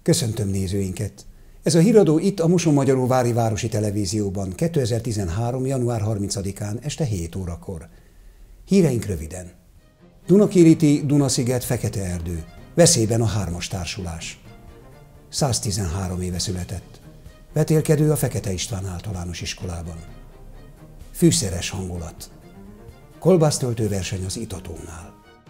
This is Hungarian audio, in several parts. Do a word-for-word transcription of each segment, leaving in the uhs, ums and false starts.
Köszöntöm nézőinket! Ez a híradó itt a Mosonmagyaróvári Városi Televízióban kétezer-tizenhárom. január harmincadikán este hét órakor. Híreink röviden. Dunakiríti, Dunasziget, Fekete-Erdő. Veszélyben a hármas társulás. száztizenhárom éve született. Vetélkedő a Fekete István Általános Iskolában. Fűszeres hangulat. Kolbásztöltő verseny az Itatónál.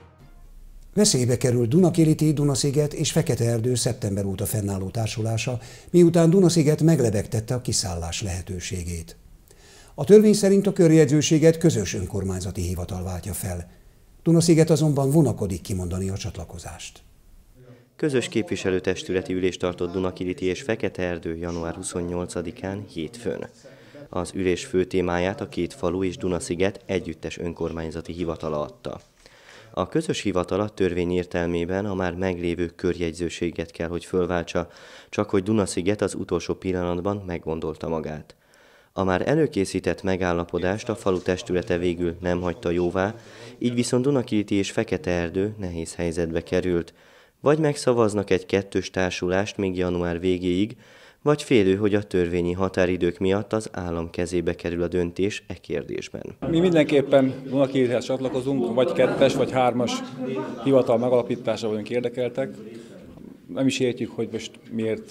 Veszélybe került Dunakiríti, Dunasziget és Fekete-Erdő szeptember óta fennálló társulása, miután Dunasziget meglebegtette a kiszállás lehetőségét. A törvény szerint a körjegyzőséget közös önkormányzati hivatal váltja fel. Dunasziget azonban vonakodik kimondani a csatlakozást. Közös képviselőtestületi ülést tartott Dunakiríti és Fekete-Erdő január huszonnyolcadikán hétfőn. Az ülés fő témáját a két falu és Dunasziget együttes önkormányzati hivatala adta. A közös hivatal a törvény értelmében a már meglévő körjegyzőséget kell, hogy fölváltsa, csak hogy Dunasziget az utolsó pillanatban meggondolta magát. A már előkészített megállapodást a falu testülete végül nem hagyta jóvá, így viszont Dunakiríti és Fekete-Erdő nehéz helyzetbe került. Vagy megszavaznak egy kettős társulást még január végéig, vagy félő, hogy a törvényi határidők miatt az állam kezébe kerül a döntés e kérdésben. Mi mindenképpen Dunakirítihez csatlakozunk, vagy kettes, vagy hármas hivatal megalapítása vagyunk érdekeltek. Nem is értjük, hogy most miért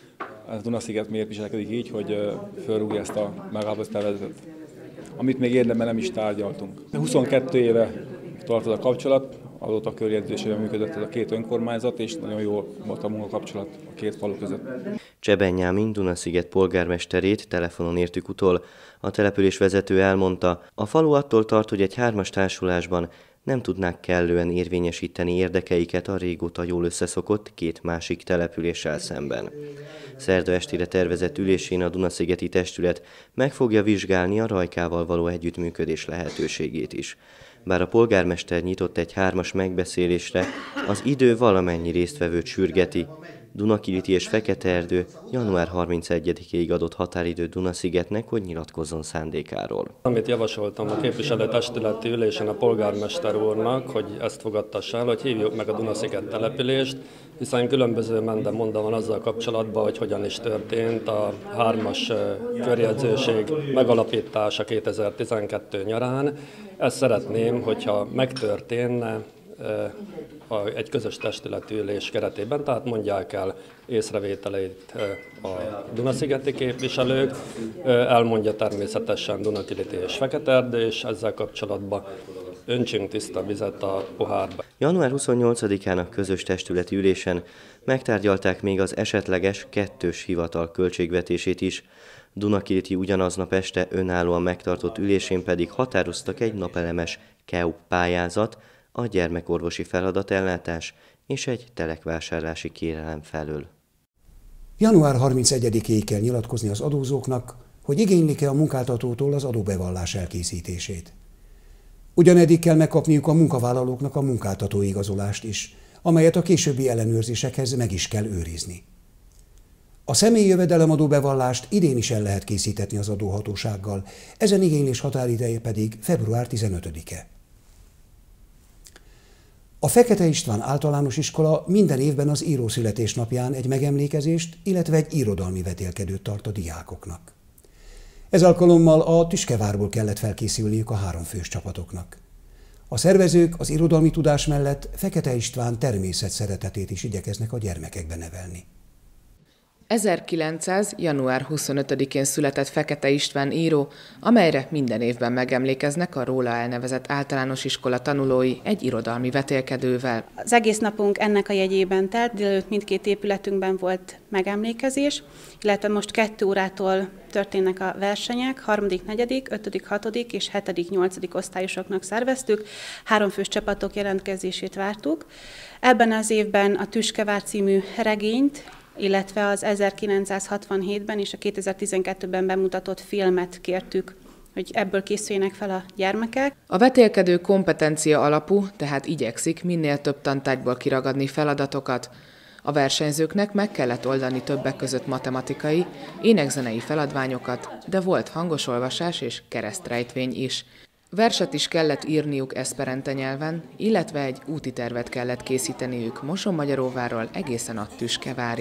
a Dunasziget miért viselkedik így, hogy fölrúgja ezt a megállapodást tervezetet, amit még érdemben nem is tárgyaltunk. huszonkettő éve tart ez a kapcsolat, azóta a körjegyzésében működött ez a két önkormányzat, és nagyon jó volt a munkakapcsolat a két falu között. Csebenjámin, Dunasziget polgármesterét telefonon értük utol. A település vezető elmondta, a falu attól tart, hogy egy hármas társulásban nem tudnák kellően érvényesíteni érdekeiket a régóta jól összeszokott két másik településsel szemben. Szerda estére tervezett ülésén a Dunaszigeti testület meg fogja vizsgálni a Rajkával való együttműködés lehetőségét is. Bár a polgármester nyitott egy hármas megbeszélésre, az idő valamennyi résztvevőt sürgeti. Dunakiríti és Fekete-Erdő január harmincegyedikéig adott határidő Dunaszigetnek, hogy nyilatkozzon szándékáról. Amit javasoltam a képviselőtestületi ülésen a polgármester úrnak, hogy ezt fogadtassa el, hogy hívjuk meg a Dunasziget települést, hiszen különböző mende monda van azzal kapcsolatban, hogy hogyan is történt a hármas körjegyzőség megalapítása kétezer-tizenkettő nyarán. Ezt szeretném, hogyha megtörténne egy közös testületi ülés keretében, tehát mondják el észrevételeit a dunaszigeti képviselők, elmondja természetesen Dunakiríti és Fekete-Erdő, és ezzel kapcsolatban öntsünk tiszta vizet a pohárba. január huszonnyolcadikán a közös testületi ülésen megtárgyalták még az esetleges kettős hivatal költségvetését is. Dunakiríti ugyanaznap este önállóan megtartott ülésén pedig határoztak egy napelemes K E U P pályázat, a gyermekorvosi feladatellátás és egy telekvásárlási kérelem felől. január harmincegyedikéig kell nyilatkozni az adózóknak, hogy igénylik-e a munkáltatótól az adóbevallás elkészítését. Ugyaneddig kell megkapniuk a munkavállalóknak a munkáltatói igazolást is, amelyet a későbbi ellenőrzésekhez meg is kell őrizni. A személyi jövedelemadó bevallást idén is el lehet készítetni az adóhatósággal, ezen igénylés határideje pedig február tizenötödike. A Fekete István Általános Iskola minden évben az író születésnapján egy megemlékezést, illetve egy irodalmi vetélkedőt tart a diákoknak. Ez alkalommal a Tüskevárból kellett felkészülniük a háromfős csapatoknak. A szervezők az irodalmi tudás mellett Fekete István természet szeretetét is igyekeznek a gyermekekbe nevelni. ezerkilencszáz. január huszonötödikén született Fekete István író, amelyre minden évben megemlékeznek a róla elnevezett általános iskola tanulói egy irodalmi vetélkedővel. Az egész napunk ennek a jegyében telt, délelőtt mindkét épületünkben volt megemlékezés, illetve most kettő órától történnek a versenyek, harmadik, negyedik, ötödik, hatodik és hetedik, nyolcadik osztályosoknak szerveztük, háromfős csapatok jelentkezését vártuk. Ebben az évben a Tüskevár című regényt, illetve az ezerkilencszázhatvanhétben és a kétezer-tizenkettőben bemutatott filmet kértük, hogy ebből készüljenek fel a gyermekek. A vetélkedő kompetencia alapú, tehát igyekszik minél több tantárgyból kiragadni feladatokat. A versenyzőknek meg kellett oldani többek között matematikai, énekzenei feladványokat, de volt hangos olvasás és keresztrejtvény is. Verset is kellett írniuk eszperante nyelven, illetve egy úti tervet kellett készíteniük Mosonmagyaróvárról egészen a Tüskevárig.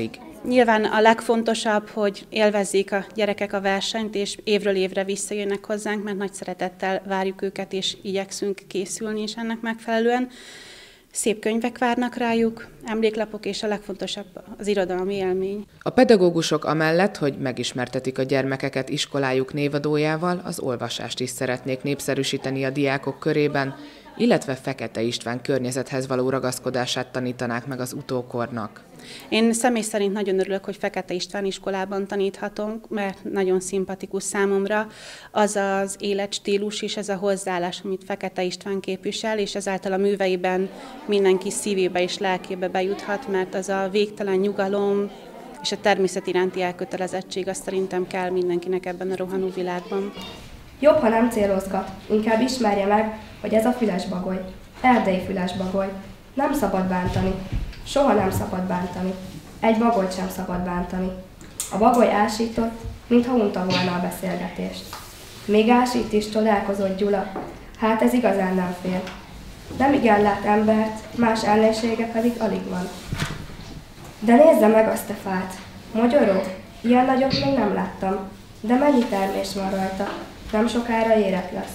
Nyilván a legfontosabb, hogy élvezzék a gyerekek a versenyt, és évről évre visszajönnek hozzánk, mert nagy szeretettel várjuk őket, és igyekszünk készülni is ennek megfelelően. Szép könyvek várnak rájuk, emléklapok, és a legfontosabb az irodalmi élmény. A pedagógusok amellett, hogy megismertetik a gyermekeket iskolájuk névadójával, az olvasást is szeretnék népszerűsíteni a diákok körében, illetve Fekete István környezethez való ragaszkodását tanítanák meg az utókornak. Én személy szerint nagyon örülök, hogy Fekete István iskolában taníthatunk, mert nagyon szimpatikus számomra az az életstílus és ez a hozzáállás, amit Fekete István képvisel, és ezáltal a műveiben mindenki szívébe és lelkébe bejuthat, mert az a végtelen nyugalom és a természet iránti elkötelezettség, azt szerintem kell mindenkinek ebben a rohanó világban. Jobb, ha nem célozgat, inkább ismerje meg, hogy ez a fülesbagoly, erdei fülesbagoly. Nem szabad bántani, soha nem szabad bántani, egy bagolyt sem szabad bántani. A bagoly ásított, mintha unta volna a beszélgetést. Még ásít is, csodálkozott Gyula, hát ez igazán nem fél. Nem igen lát embert, más ellensége pedig alig van. De nézze meg azt a fát, mogyoró, ilyen nagyot még nem láttam, de mennyi termés van rajta, nem sokára érett lesz.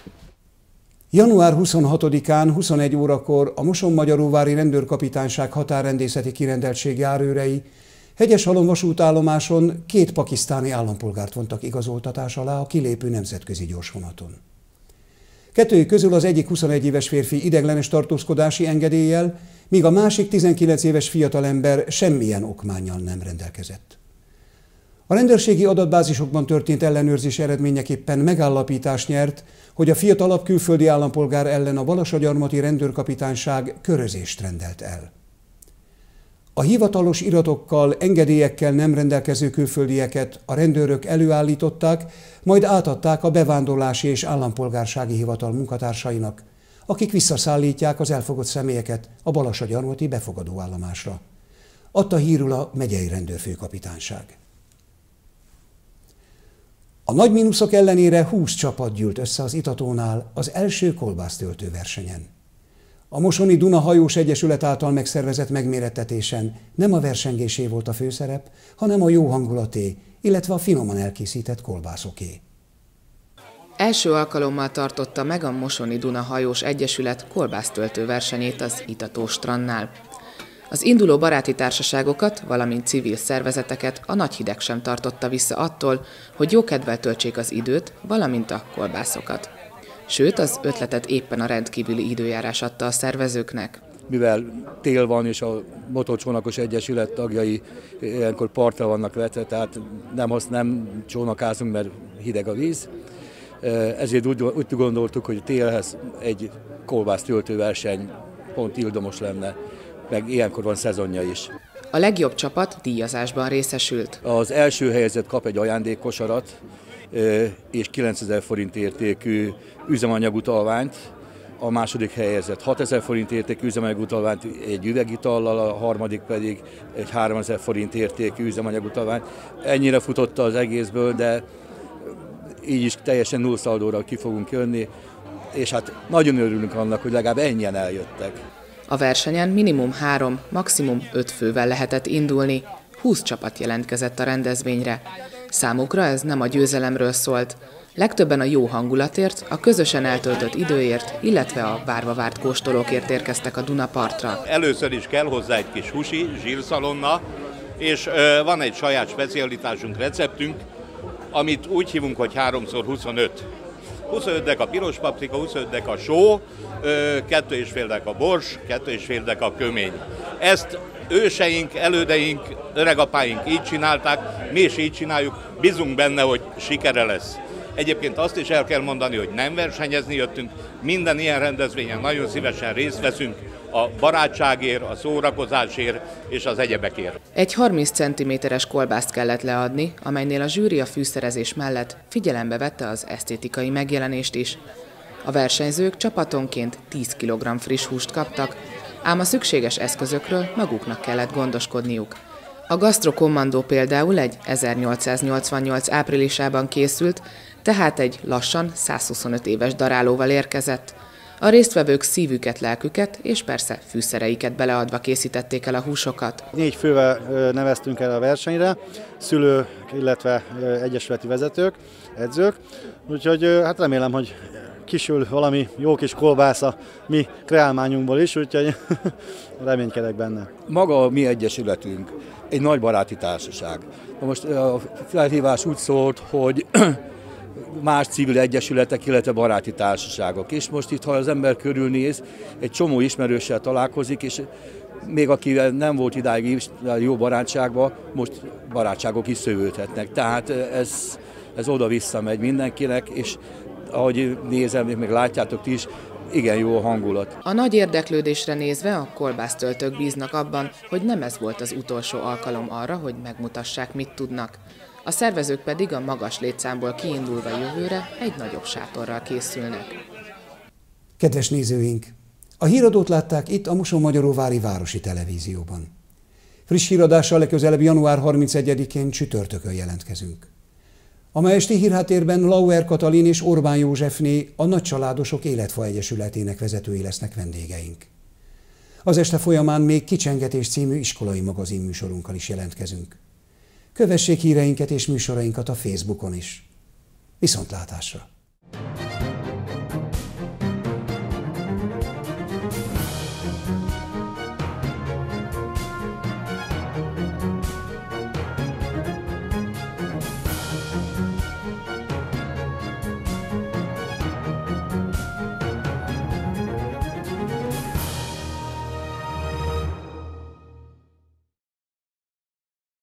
január huszonhatodikán huszonegy órakor a Mosonmagyaróvári Rendőrkapitányság határrendészeti kirendeltség járőrei Hegyeshalom vasútállomáson két pakisztáni állampolgárt vontak igazoltatás alá a kilépő nemzetközi gyorsvonaton. Kettőjük közül az egyik huszonegy éves férfi ideiglenes tartózkodási engedéllyel, míg a másik tizenkilenc éves fiatalember semmilyen okmánnyal nem rendelkezett. A rendőrségi adatbázisokban történt ellenőrzés eredményeképpen megállapítást nyert, hogy a fiatalabb külföldi állampolgár ellen a Balassagyarmati Rendőrkapitányság körözést rendelt el. A hivatalos iratokkal, engedélyekkel nem rendelkező külföldieket a rendőrök előállították, majd átadták a Bevándorlási és Állampolgársági Hivatal munkatársainak, akik visszaszállítják az elfogott személyeket a Balassagyarmati befogadóállomásra. Adta hírül a megyei rendőrfőkapitányság. A nagy mínuszok ellenére húsz csapat gyűlt össze az Itatónál az első kolbásztöltő versenyen. A Mosoni Duna Hajós Egyesület által megszervezett megmérettetésen nem a versengésé volt a főszerep, hanem a jó hangulaté, illetve a finoman elkészített kolbászoké. Első alkalommal tartotta meg a Mosoni Duna Hajós Egyesület kolbásztöltő versenyét az Itató strandnál. Az induló baráti társaságokat, valamint civil szervezeteket a nagy hideg sem tartotta vissza attól, hogy jókedvel töltsék az időt, valamint a kolbászokat. Sőt, az ötletet éppen a rendkívüli időjárás adta a szervezőknek. Mivel tél van és a motorcsónakos egyesület tagjai ilyenkor partra vannak vetve, tehát nem, nem csónakázunk, mert hideg a víz. Ezért úgy, úgy gondoltuk, hogy télhez egy kolbásztöltő verseny pont ildomos lenne, meg ilyenkor van szezonja is. A legjobb csapat díjazásban részesült. Az első helyezett kap egy ajándékkosarat és kilencezer forint értékű üzemanyagutalványt, a második helyezett hatezer forint értékű üzemanyagutalványt egy üvegitallal, a harmadik pedig egy háromezer forint értékű üzemanyagutalványt. Ennyire futotta az egészből, de így is teljesen nullszaldóra ki fogunk jönni, és hát nagyon örülünk annak, hogy legalább ennyien eljöttek. A versenyen minimum három, maximum öt fővel lehetett indulni, húsz csapat jelentkezett a rendezvényre. Számukra ez nem a győzelemről szólt. Legtöbben a jó hangulatért, a közösen eltöltött időért, illetve a várva várt kóstolókért érkeztek a Dunapartra. Először is kell hozzá egy kis husi, zsírszalonna, és ö, van egy saját specialitásunk, receptünk, amit úgy hívunk, hogy háromszor huszonöt. huszonöt deka piros paprika, huszonöt deka só, kettő és fél deka bors, kettő és fél deka kömény. Ezt őseink, elődeink, öregapáink így csinálták, mi is így csináljuk, bízunk benne, hogy sikere lesz. Egyébként azt is el kell mondani, hogy nem versenyezni jöttünk, minden ilyen rendezvényen nagyon szívesen részt veszünk, a barátságért, a szórakozásért és az egyebekért. Egy harminc centiméteres kolbászt kellett leadni, amelynél a zsűri a fűszerezés mellett figyelembe vette az esztétikai megjelenést is. A versenyzők csapatonként tíz kilogramm friss húst kaptak, ám a szükséges eszközökről maguknak kellett gondoskodniuk. A Gasztrokommandó például egy ezernyolcszáznyolcvannyolc áprilisában készült, tehát egy lassan százhuszonöt éves darálóval érkezett. A résztvevők szívüket, lelküket és persze fűszereiket beleadva készítették el a húsokat. Négy fővel neveztünk el a versenyre, szülők, illetve egyesületi vezetők, edzők, úgyhogy hát remélem, hogy kisül valami jó kis kolbász a mi kreálmányunkból is, úgyhogy reménykedek benne. Maga a mi egyesületünk egy nagy baráti társaság. Most a felhívás úgy szólt, hogy más civil egyesületek, illetve baráti társaságok. És most itt, ha az ember körülnéz, egy csomó ismerőssel találkozik, és még akivel nem volt idáig jó barátságban, most barátságok is szövődhetnek. Tehát ez, ez oda-vissza megy mindenkinek, és ahogy nézem, még látjátok ti is, igen jó a hangulat. A nagy érdeklődésre nézve a kolbásztöltők bíznak abban, hogy nem ez volt az utolsó alkalom arra, hogy megmutassák, mit tudnak. A szervezők pedig a magas létszámból kiindulva jövőre egy nagyobb sátorral készülnek. Kedves nézőink! A híradót látták itt a Mosonmagyaróvári Városi Televízióban. Friss híradással legközelebb január harmincegyedikén csütörtökön jelentkezünk. A ma esti hírháttérben Lauer Katalin és Orbán Józsefné, a Nagycsaládosok Életfa Egyesületének vezetői lesznek vendégeink. Az este folyamán még Kicsengetés című iskolai magazin műsorunkkal is jelentkezünk. Kövessék híreinket és műsorainkat a Facebookon is. Viszontlátásra!